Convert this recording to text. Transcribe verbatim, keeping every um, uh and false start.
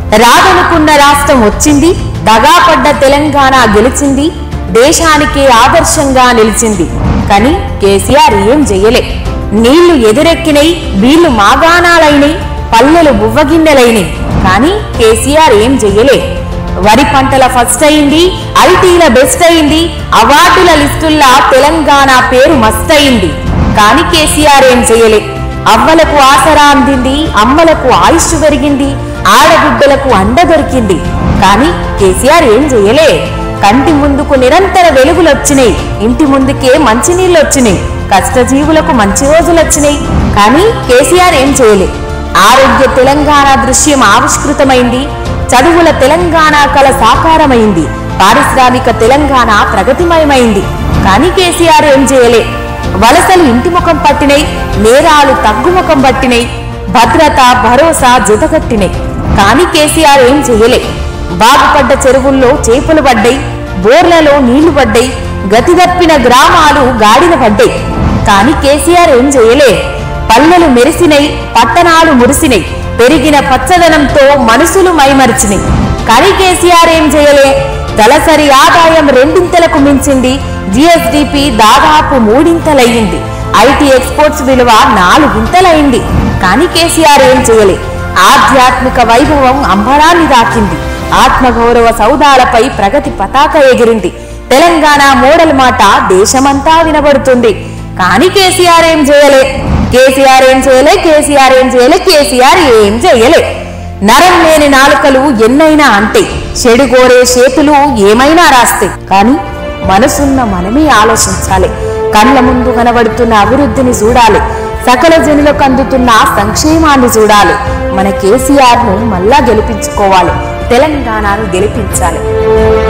రాదనుకున్న రాష్ట్రం వచ్చింది, దగాపడ్డ తెలంగాణ గెలిచింది, దేశానికి ఆదర్శంగా నిలిచింది. కానీ కేసీఆర్ ఏం చెయ్యలే. నీళ్లు ఎదురెక్కినై, వీళ్లు మాగాణాలైనై, పల్లెలు బువ్వగిన్నెలైనై. కానీ కేసీఆర్ ఏం చెయ్యలే. వరి పంటల ఫస్ట్ అయింది, ఐటీల బెస్ట్ అయింది, అవార్డుల లిస్టుల్లా తెలంగాణ పేరు మస్త్ అయింది. కానీ కేసీఆర్ ఏం చెయ్యలే. అవ్వలకు ఆసరా అందింది, అమ్మలకు ఆయుష్ పెరిగింది, ఆడబిడ్డలకు అండ దొరికింది. కానీ కేసీఆర్ ఏం చెయ్యలే. కంటి ముందుకు నిరంతర వెలుగులొచ్చినాయి, ఇంటి ముందుకే మంచినీళ్ళు వచ్చినాయి, కష్టజీవులకు మంచి రోజులు వచ్చినాయి. కానీ కేసీఆర్ ఏం చేయలే. ఆరోగ్య తెలంగాణ దృశ్యం ఆవిష్కృతమైంది, చదువుల తెలంగాణ కళ సాకారమైంది, పారిశ్రామిక తెలంగాణ ప్రగతిమయమైంది. కానీ కేసీఆర్ ఏం చేయలే. వలసలు ఇంటి ముఖం పట్టినై, నేరాలు తగ్గుముఖం పట్టినై, భద్రత భరోసా జతగట్టినై. కానీ కేసీఆర్ ఏం చెయ్యలే. బాగుపడ్డ చెరువుల్లో చేపలు పడ్డాయి, బోర్లలో నీళ్లు పడ్డాయి, గతిదప్పిన గ్రామాలు గాడిన పడ్డాయి. కానీ కేసీఆర్ ఏం చేయలే. పల్లెలు మెరిసినై, పట్టణాలు మురిసినై, పెరిగిన పచ్చదనంతో మనసులు మైమరిచినాయి. కానీ కేసీఆర్ ఏం చేయలే. తలసరి ఆదాయం రెండింతలకు మించింది, జిఎస్డిపి దాదాపు మూడింతలయ్యింది, ఐటీ ఎక్స్పోర్ట్స్ విలువ నాలుగింతలైంది. కానీ కేసీఆర్ ఏం చేయలే. ఆధ్యాత్మిక వైభవం అంబరాన్ని దాకింది, ఆత్మగౌరవ సౌధాలపై ప్రగతి పతాక ఎగిరింది, తెలంగాణ మోడల్ మాట దేశమంతా వినబడుతుంది. కానీ కేసీఆర్ ఏం చేయలే. కేసీఆర్ ఏం చేయలే. కేసీఆర్ ఏం చేయలే. కేసీఆర్ ఏం చేయలే. నరం లేని నాలుకలు ఎన్నైనా అంటే, చెడుగోరే చేతులు ఏమైనా రాస్తాయి. కానీ మనసున్న మనమే ఆలోచించాలి. కళ్ళ ముందు కనబడుతున్న అభివృద్ధిని చూడాలి, సకల జనులకు అందుతున్న సంక్షేమాన్ని చూడాలి. మన కేసీఆర్ ను మళ్ళా గెలిపించుకోవాలి, తెలంగాణను గెలిపించాలి.